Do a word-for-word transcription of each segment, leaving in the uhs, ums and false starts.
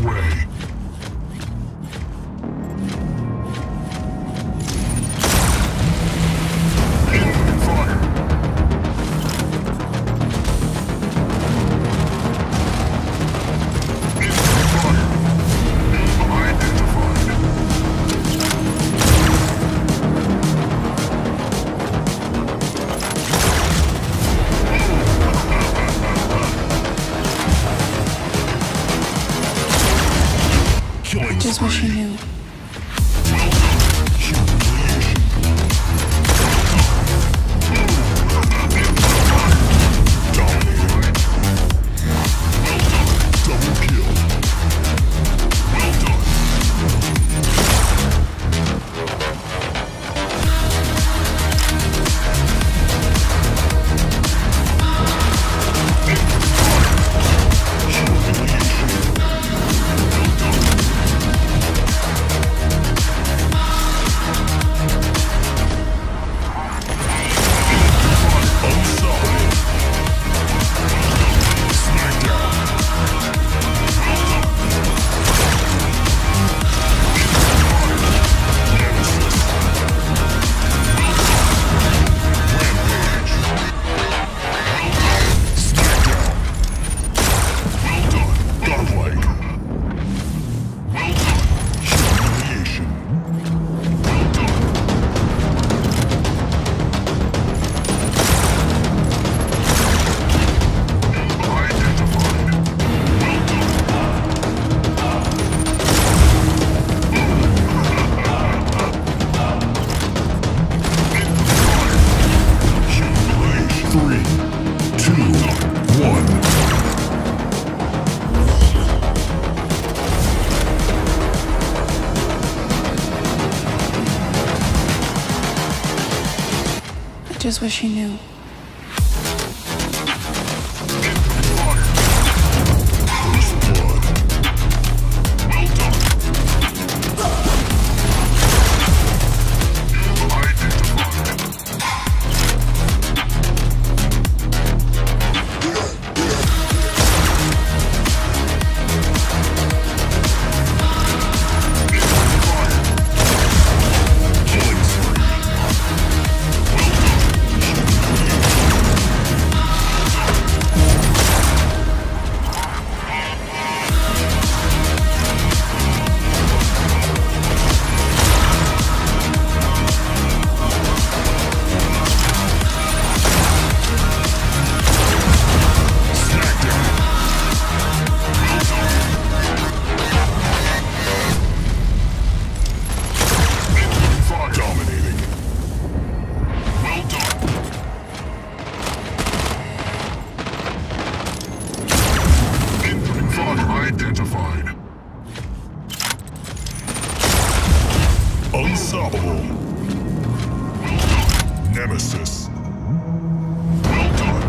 way. Incoming fire. Incoming fire. Identified. I just wish you knew. Three, two, one. I just wish you knew. Identified. Unstoppable. Nemesis. Well done.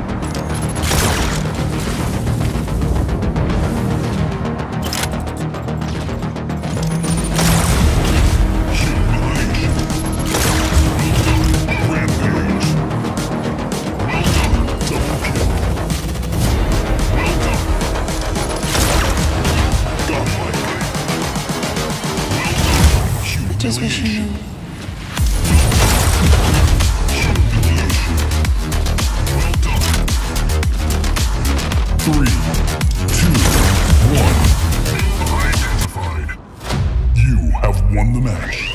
Humiliation. Rampage. Well done. Double kill. Well done. I just wish you knew. Three, two, one. Identified. You have won the match.